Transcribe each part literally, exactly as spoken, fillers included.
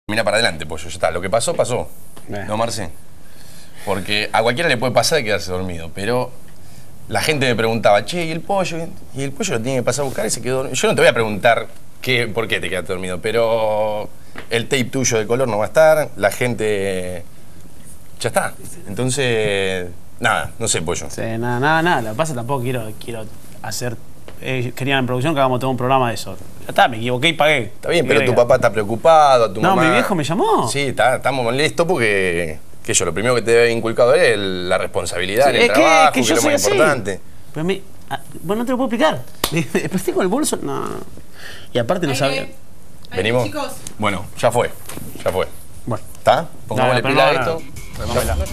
Mira para adelante, pollo, ya está. Lo que pasó, pasó. Eh. ¿No, Marce? Porque a cualquiera le puede pasar de quedarse dormido, pero la gente me preguntaba, che, ¿y el pollo? Y el pollo lo tiene que pasar a buscar y se quedó dormido. Yo no te voy a preguntar qué, por qué te quedaste dormido, pero el tape tuyo de color no va a estar, la gente... Ya está. Entonces, nada, no sé, pollo. Sí, nada, nada, nada. Lo que pasa tampoco quiero, quiero hacer... Eh, querían en producción que hagamos todo un programa de eso. Ya está, me equivoqué y pagué. Está bien, pero tu papá está preocupado, tu no, mamá... mi viejo me llamó. Sí, está, estamos molestos porque... Que yo, lo primero que te había inculcado es la responsabilidad, sí, el trabajo, que, que, que es lo más importante. Pero me, ah, bueno, no te lo puedo explicar. Después tengo el bolso, no. Y aparte no sabía. ¿Venimos? Chicos. Bueno, ya fue, ya fue. Bueno. ¿Está? Pongámosle no, pila no, a esto. No, no, no.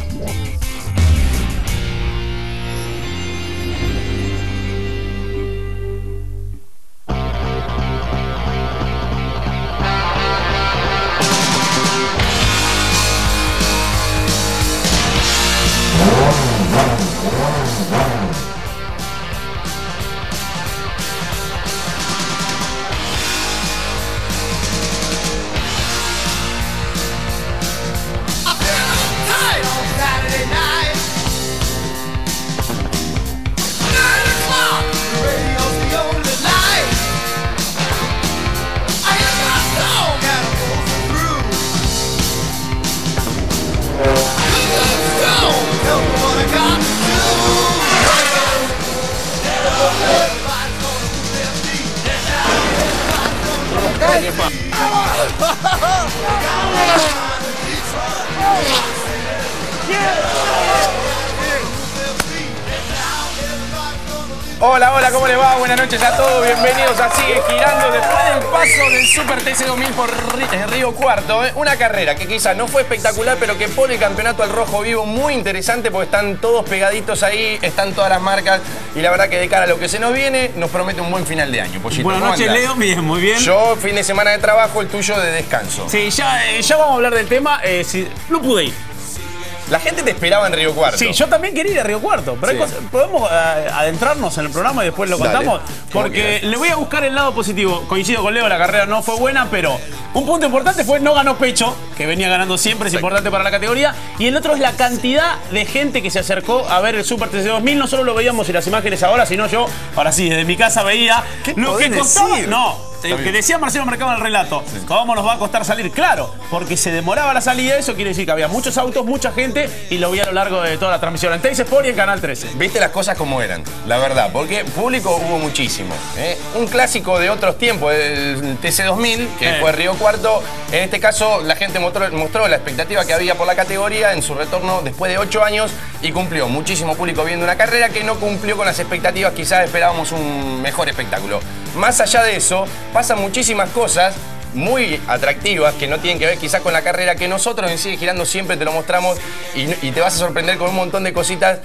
Hola, hola, ¿cómo les va? Buenas noches a todos, bienvenidos a Sigue Girando después del paso del Super T C dos mil por Río Cuarto. ¿eh? Una carrera que quizás no fue espectacular, pero que pone el campeonato al rojo vivo muy interesante porque están todos pegaditos ahí, están todas las marcas y la verdad que de cara a lo que se nos viene, nos promete un buen final de año. Pollito, buenas noches, Leo, bien, muy bien. Yo, fin de semana de trabajo, el tuyo de descanso. Sí, ya, eh, ya vamos a hablar del tema, eh, si, no pude ir. La gente te esperaba en Río Cuarto. Sí, yo también quería ir a Río Cuarto, pero sí. hay cosas, podemos uh, adentrarnos en el programa y después lo contamos. Dale, porque le voy a buscar el lado positivo. Coincido con Leo, la carrera no fue buena, pero un punto importante fue no ganó Pecho, que venía ganando siempre, es importante para la categoría. Y el otro es la cantidad de gente que se acercó a ver el Super T C dos mil. No solo lo veíamos en las imágenes ahora, sino yo, ahora sí, desde mi casa veía lo que costaba. Decir? No. El que decía Marcelo Mercado en el relato, sí. ¿Cómo nos va a costar salir? Claro, porque se demoraba la salida, eso quiere decir que había muchos autos, mucha gente y lo vi a lo largo de toda la transmisión en Teis Sport y en Canal trece. Viste las cosas como eran, la verdad, porque público hubo muchísimo. ¿eh? Un clásico de otros tiempos, el T C dos mil, que eh. fue Río Cuarto. En este caso, la gente mostró, mostró la expectativa que había por la categoría en su retorno después de ocho años y cumplió. Muchísimo público viendo una carrera que no cumplió con las expectativas, quizás esperábamos un mejor espectáculo. Más allá de eso, pasan muchísimas cosas muy atractivas que no tienen que ver quizás con la carrera, que nosotros en Sigue Girando siempre te lo mostramos y, y te vas a sorprender con un montón de cositas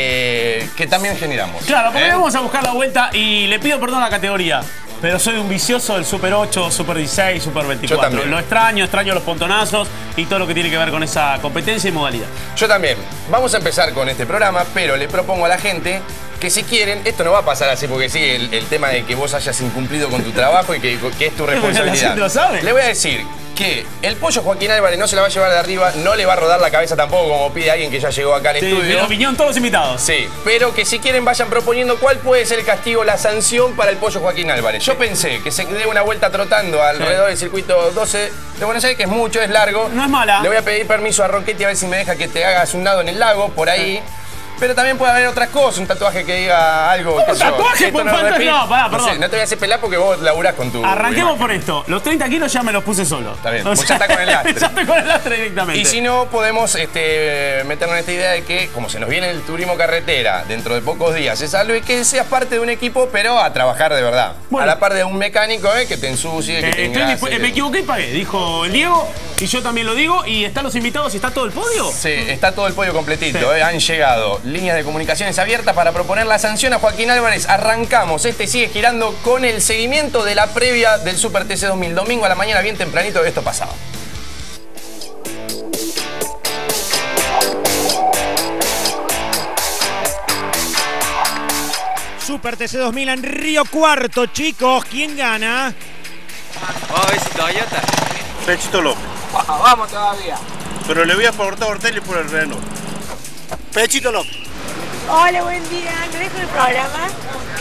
eh, que también generamos. Claro, porque ¿eh? vamos a buscar la vuelta y le pido perdón a la categoría. Pero soy un vicioso del Super ocho, Super dieciséis, Super veinticuatro. Yo también. Lo extraño, extraño los pontonazos y todo lo que tiene que ver con esa competencia y modalidad. Yo también. Vamos a empezar con este programa, pero le propongo a la gente que si quieren, esto no va a pasar así porque sigue el, el tema de que vos hayas incumplido con tu trabajo y que, que es tu responsabilidad. La gente lo sabe. Le voy a decir que el pollo Joaquín Álvarez no se la va a llevar de arriba, no le va a rodar la cabeza tampoco como pide alguien que ya llegó acá al sí, estudio. Pero vinieron todos los invitados. Sí, pero que si quieren vayan proponiendo cuál puede ser el castigo, la sanción para el pollo Joaquín Álvarez. Yo pensé que se dé una vuelta trotando alrededor sí. del circuito doce de Buenos Aires, que es mucho, es largo. No es mala. Le voy a pedir permiso a Roquetti a ver si me deja que te hagas un nado en el lago, por ahí. Sí. Pero también puede haber otras cosas, un tatuaje que diga algo. ¿Un tatuaje? Por no, no, pará, perdón. No, sé, no te voy a hacer pelar porque vos laburás con tu... Arranquemos imagen. Por esto. Los treinta kilos ya me los puse solo. Está bien, o sea, ya está con el lastre. Ya estoy con el lastre directamente. Y si no, podemos este, meternos en esta idea de que, como se nos viene el turismo carretera dentro de pocos días, es algo que seas parte de un equipo, pero a trabajar de verdad. Bueno. A la par de un mecánico eh, que te ensucie, que eh, te engrase. Me equivoqué y pagué, dijo el Diego, y yo también lo digo. ¿Y están los invitados y está todo el podio? Sí, está todo el podio completito. Sí. Eh, han llegado líneas de comunicación abiertas para proponer la sanción a Joaquín Álvarez. Arrancamos, este Sigue Girando con el seguimiento de la previa del Super T C dos mil. Domingo a la mañana, bien tempranito, esto pasaba. Super T C dos mil en Río Cuarto, chicos. ¿Quién gana? Vamos a ver si Toyota. Pechito López. Vamos todavía. Pero le voy a aportar a Ortelli por el Renault. Pechito López. Hola, buen día. ¿Me dejo el programa?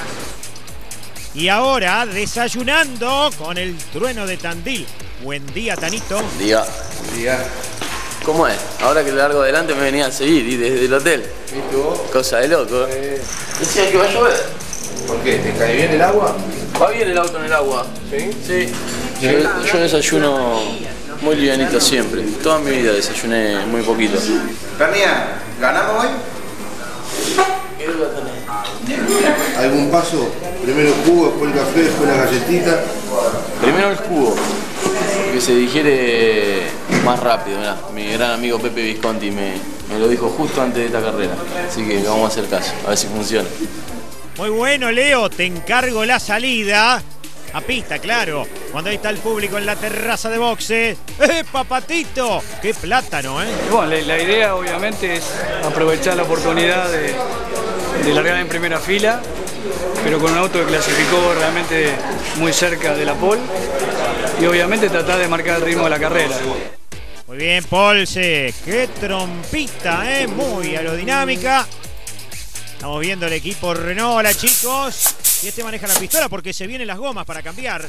Y ahora desayunando con el trueno de Tandil. Buen día, Tanito. Buen día. Buen día. ¿Cómo es? Ahora que largo adelante me venía a seguir y desde el hotel. ¿Viste vos? Cosa de loco. Eh. Decía que va a llover. ¿Por qué? ¿Te cae bien el agua? Va bien el auto en el agua. ¿Sí? Sí. Yo, yo desayuno muy livianito siempre. Toda mi vida desayuné muy poquito. Pernia, ¿ganamos hoy? ¿Qué duda tenés? ¿Algún paso? Primero el jugo, después el café, después la galletita. Primero el jugo, que se digiere más rápido. Mirá, mi gran amigo Pepe Visconti me, me lo dijo justo antes de esta carrera. Así que vamos a hacer caso, a ver si funciona. Muy bueno, Leo. Te encargo la salida. A pista, claro. Cuando ahí está el público en la terraza de boxes. ¡Eh, papatito! ¡Qué plátano, eh! Bueno, la, la idea obviamente es aprovechar la oportunidad de, de largar en primera fila, pero con un auto que clasificó realmente muy cerca de la pole y obviamente tratar de marcar el ritmo de la carrera. Muy bien, Polse. ¡Qué trompita, eh! Muy aerodinámica. Estamos viendo el equipo Renault. Hola, chicos. Y este maneja la pistola porque se vienen las gomas para cambiar.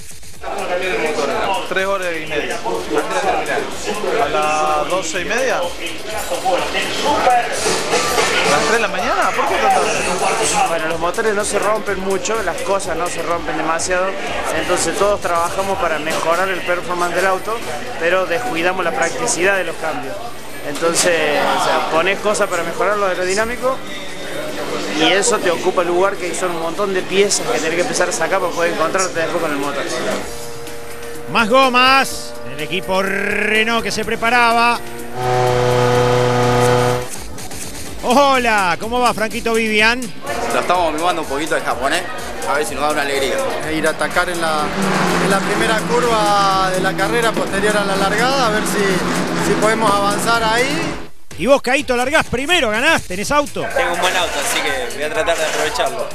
Tres horas y media. ¿A las doce y media? ¿A las tres de la mañana? ¿Por qué tanto? Bueno, los motores no se rompen mucho, las cosas no se rompen demasiado, entonces todos trabajamos para mejorar el performance del auto, pero descuidamos la practicidad de los cambios. Entonces, o sea, pones cosas para mejorar lo aerodinámico y eso te ocupa el lugar, que son un montón de piezas que tenés que empezar a sacar para poder encontrarte después con el motor. Más gomas. El equipo Renault que se preparaba. Hola, ¿cómo va, Franquito Vivian? Lo estamos mimando un poquito el japonés, a ver si nos da una alegría. Ir a atacar en la, en la primera curva de la carrera posterior a la largada, a ver si, si podemos avanzar ahí. Y vos, Caíto, largás primero, ganás, tenés auto. Tengo un buen auto, así que voy a tratar de aprovecharlo.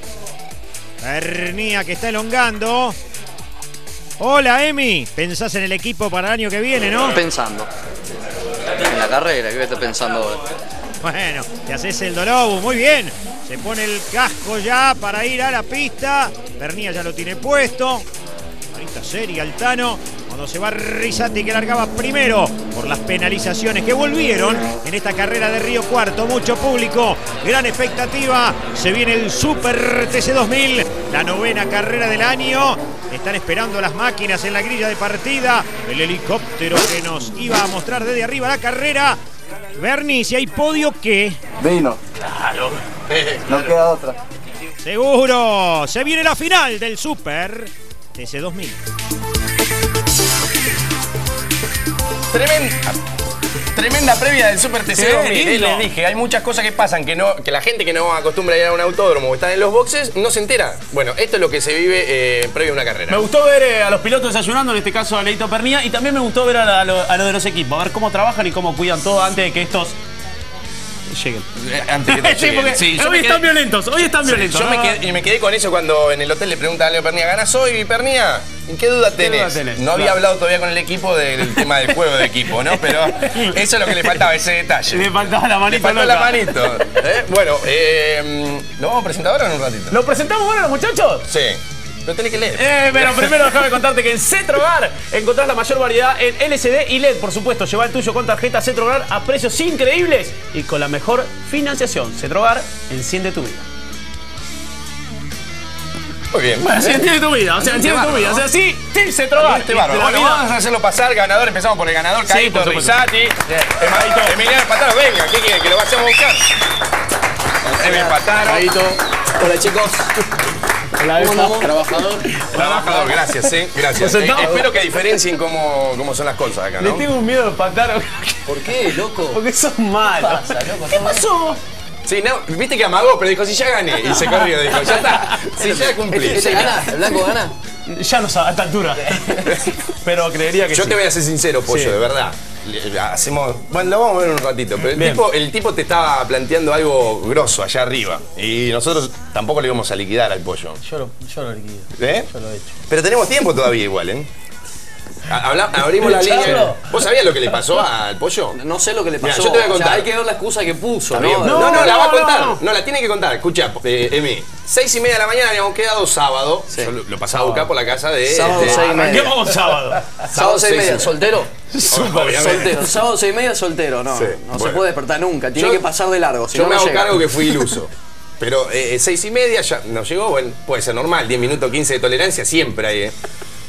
Pernia que está elongando. Hola, Emi. Pensás en el equipo para el año que viene, ¿no? Pensando. En la carrera, ¿qué voy a estar pensando ahora? Bueno, te haces el Dolobu, muy bien. Se pone el casco ya para ir a la pista. Pernia ya lo tiene puesto. Ahorita seria Altano. Cuando se va Rizzati, que largaba primero por las penalizaciones que volvieron en esta carrera de Río Cuarto. Mucho público, gran expectativa. Se viene el Super T C dos mil, la novena carrera del año. Están esperando las máquinas en la grilla de partida. El helicóptero que nos iba a mostrar desde arriba la carrera. Bernie, si hay podio, ¿qué? Vino. Claro. No queda otra. Seguro. Se viene la final del Super T C dos mil. Tremenda, tremenda previa del Super T C dos mil. Eh, les dije, hay muchas cosas que pasan que, no, que la gente que no acostumbra a ir a un autódromo o está en los boxes no se entera. Bueno, esto es lo que se vive eh, previo a una carrera. Me gustó ver eh, a los pilotos desayunando, en este caso a Leito Pernia, y también me gustó ver a, la, a, lo, a lo de los equipos, a ver cómo trabajan y cómo cuidan todo antes de que estos lleguen. Antes que sí, porque sí, hoy quedé, están violentos, hoy están sí, violentos. Yo ¿no? me quedé, y me quedé con eso cuando en el hotel le preguntan a Leo Pernia, ¿ganás hoy, Pernia? ¿Y qué duda tenés? ¿Qué duda tenés? No había claro. hablado todavía con el equipo del tema del juego de equipo, ¿no? Pero eso es lo que le faltaba, ese detalle. Le faltaba la manito. Le faltó loca. la manito. ¿Eh? Bueno, eh, ¿lo vamos a presentar ahora en un ratito? ¿Lo presentamos ahora, los muchachos? Sí. Lo tenés que leer. Eh, pero primero déjame contarte que en Cetrogar encontrás la mayor variedad en L C D y L E D, por supuesto. Lleva el tuyo con tarjeta Cetrogar a precios increíbles y con la mejor financiación. Cetrogar, enciende tu vida. Muy bien. Bueno, sí, entiende tu vida, o sea, entiende tu vida. O sea, sí, sí, Cetrogar. Este barro. Bueno, vamos a hacerlo pasar. Ganador, empezamos por el ganador, Caíto, sí, Rizzati. Emiliano Pataro, venga, ¿qué quiere? Que lo vayamos a buscar. Emiliano Pataro. Caíto. Hola, chicos. Hola, trabajador. Trabajador, gracias, sí, gracias. Eh, espero que diferencien cómo, cómo son las cosas acá, ¿no? Le tengo un miedo de Pataro. ¿Por qué, loco? Porque sos malo. ¿Qué pasa, loco? ¿Qué pasó? Sí, no, viste que amagó, pero dijo, si ya gané. Y se corrió, dijo, ya está. Si ya cumplí. ¿Este gana? ¿El blanco gana? Ya no sabe, a esta altura. Pero creería que Yo sí. te voy a ser sincero, Pollo, sí. de verdad. Hacemos. Bueno, lo vamos a ver un ratito, pero el tipo, el tipo te estaba planteando algo grosso allá arriba. Y nosotros tampoco le íbamos a liquidar al Pollo. Yo lo, yo lo liquido. ¿Eh? Yo lo he hecho. Pero tenemos tiempo todavía igual, ¿eh? Habla, abrimos la línea. ¿Vos sabías lo que le pasó al pollo? No sé lo que le pasó. Mirá, yo te voy a contar. O sea, hay que ver la excusa que puso, ¿no? No, no, no, la va a contar. No, no la tiene que contar. Escucha, eh, Emi. Seis y media de la mañana habíamos quedado sábado. Sí. Yo lo, lo pasaba a buscar por la casa de. Sábado de, seis y media. ¿Qué vamos sábado? Sábado seis y media. ¿Soltero? Súper, soltero. Sábado seis y media, soltero. No, sí. no bueno. se puede despertar nunca. Tiene yo, que pasar de largo. Si yo no, me no hago llega. cargo que fui iluso. Pero eh, seis y media ya nos llegó. Bueno, puede ser normal. diez minutos, quince de tolerancia siempre hay, ¿eh?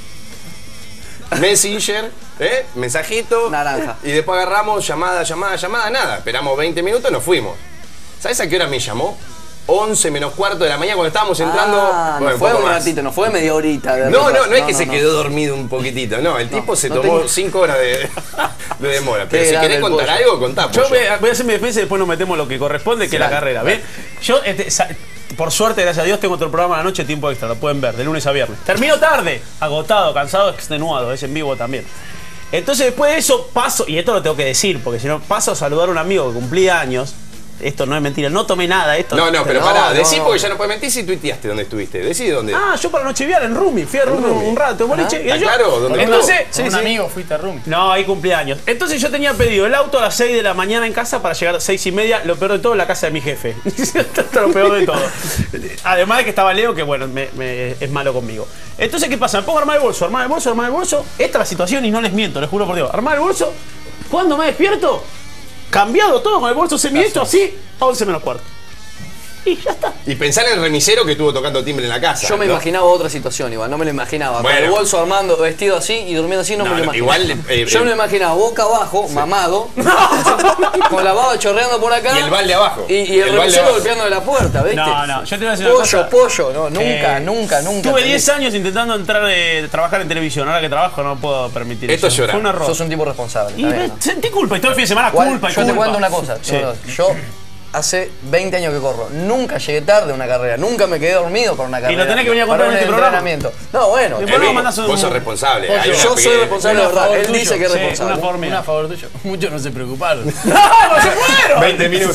Messenger, ¿eh? Mensajito. Naranja. Y después agarramos llamada, llamada, llamada, nada. Esperamos veinte minutos y nos fuimos. ¿Sabes a qué hora me llamó? once menos cuarto de la mañana cuando estábamos entrando. Ah, bueno, no fue un ratito, no fue media horita. De no, no, no es no, que no, se no. quedó dormido un poquitito. No, el tipo no, se no tomó tengo... cinco horas de, de demora. Pero Qué si querés contar pollo. algo, contá. Yo voy a, voy a hacer mi defensa y después nos metemos lo que corresponde, que sí, es la carrera. ¿Bien? Yo, este, por suerte, gracias a Dios, tengo otro programa a la noche, tiempo extra. Lo pueden ver, de lunes a viernes. Termino tarde, agotado, cansado, extenuado. Es en vivo también. Entonces, después de eso, paso, y esto lo tengo que decir, porque si no, paso a saludar a un amigo que cumplía años. Esto no es mentira, no tomé nada. Esto no, no, pero no, pará, no, decí no. porque ya no puedes mentir si tuiteaste dónde estuviste. Decí dónde. Ah, yo para Nochevial en Rumi, fui a Rumi un, un rato, boliche. ¿Ah? Yo, claro, ¿dónde entonces, sí, un sí. amigo fuiste a Rumi. No, ahí cumpleaños. Entonces yo tenía pedido el auto a las seis de la mañana en casa para llegar a seis y media. Lo peor de todo, la casa de mi jefe. Esto es lo peor de todo. Además de que estaba Leo, que bueno, me, me, es malo conmigo. Entonces, ¿qué pasa? Me pongo a armar el bolso, armar el bolso, armar el bolso. Esta es la situación y no les miento, les juro por Dios. Armar el bolso. Cuando me despierto, cambiado todo con el bolso semi-hecho así, a once menos cuarto. Y ya está. Y pensar en el remisero que estuvo tocando timbre en la casa. Yo me ¿no? imaginaba otra situación, igual, no me lo imaginaba. Bueno. Con el bolso armando, vestido así y durmiendo así, no, no me lo imaginaba. Igual, eh, Yo eh, me lo imaginaba boca abajo, sí. mamado, con la baba chorreando por acá. Y el balde abajo. Y, y el, el remisero golpeando de la puerta, ¿viste? No, no, yo te voy a decir una pollo, cosa. pollo, no, nunca, eh, nunca, nunca. Tuve diez años intentando entrar de trabajar en televisión. Ahora que trabajo no puedo permitir Esto eso. llora. Fue un error. Sos un tipo responsable. Y me sentí culpa y todo el fin de semana Igual, culpa y yo culpa. te cuento una cosa. Sí. Yo hace veinte años que corro. Nunca llegué tarde a una carrera. Nunca me quedé dormido por una carrera. Y lo tenés que venir a contar para en este un programa. No, bueno. Eh, un... Vos sos responsable. Yo, Hay yo soy responsable de verdad. Él tuyo. dice que es Sí, responsable. una forma. Una a favor tuyo. Muchos no se preocuparon. ¡No, no se fueron! veinte minutos.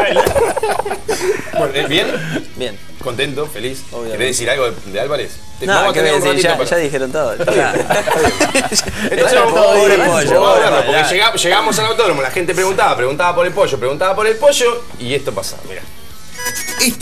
Bueno, ¿bien? Bien. ¿Contento? ¿Feliz? Obviamente. ¿Querés decir algo de Álvarez? No, Vamos a ¿qué tener voy a un decir? ratito Ya, para... ya dijeron todo. Entonces, Bueno, vamos, pobre vamos, pollo, vamos a pobre, verlo, porque ya. llega- llegamos al autódromo, la gente preguntaba, preguntaba por el pollo, preguntaba por el pollo, y esto pasaba, mirá.